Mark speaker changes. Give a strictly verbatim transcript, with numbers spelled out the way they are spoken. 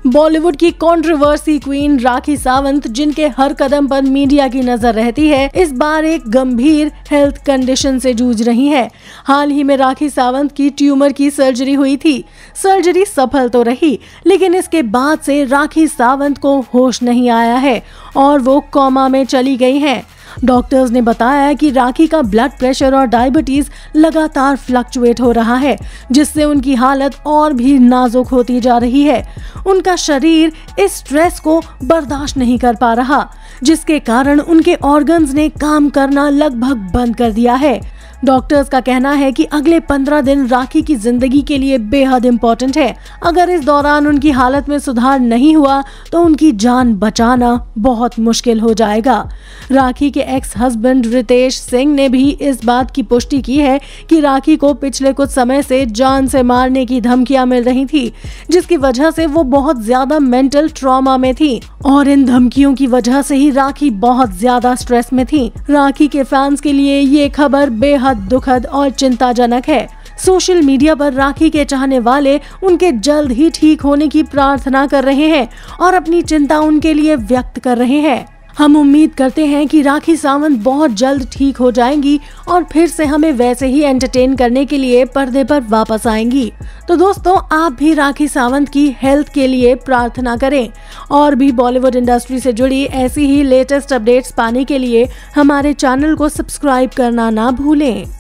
Speaker 1: बॉलीवुड की controversy queen Rakhi Sawant, जिनके हर कदम पर मीडिया की नजर रहती है, इस बार एक गंभीर हेल्थ कंडीशन से जूझ रही हैं। हाल ही में राखी सावंत की ट्यूमर की सर्जरी हुई थी। सर्जरी सफल तो रही, लेकिन इसके बाद से राखी सावंत को होश नहीं आया है और वो कोमा में चली गई हैं। डॉक्टर्स ने बताया कि राखी का ब्लड प्रेशर और डायबिटीज लगातार फ्लक्चुएट हो रहा है, जिससे उनकी हालत और भी नाजुक होती जा रही है। उनका शरीर इस स्ट्रेस को बर्दाश्त नहीं कर पा रहा, जिसके कारण उनके ऑर्गन्स ने काम करना लगभग बंद कर दिया है। डॉक्टर्स का कहना है कि अगले पंद्रह दिन राखी की जिंदगी के लिए बेहद इम्पोर्टेंट है। अगर इस दौरान उनकी हालत में सुधार नहीं हुआ तो उनकी जान बचाना बहुत मुश्किल हो जाएगा। राखी के एक्स हस्बैंड रितेश सिंह ने भी इस बात की पुष्टि की है कि राखी को पिछले कुछ समय से जान से मारने की धमकियां मिल रही थी, जिसकी वजह से वो बहुत ज्यादा मेंटल ट्रॉमा में थी और इन धमकियों की वजह से ही राखी बहुत ज्यादा स्ट्रेस में थी। राखी के फैंस के लिए ये खबर बेहद दुखद और चिंताजनक है। सोशल मीडिया पर राखी के चाहने वाले उनके जल्द ही ठीक होने की प्रार्थना कर रहे हैं और अपनी चिंता उनके लिए व्यक्त कर रहे हैं। हम उम्मीद करते हैं कि राखी सावंत बहुत जल्द ठीक हो जाएंगी और फिर से हमें वैसे ही एंटरटेन करने के लिए पर्दे पर वापस आएंगी। तो दोस्तों, आप भी राखी सावंत की हेल्थ के लिए प्रार्थना करें और भी बॉलीवुड इंडस्ट्री से जुड़ी ऐसी ही लेटेस्ट अपडेट्स पाने के लिए हमारे चैनल को सब्सक्राइब करना ना भूलें।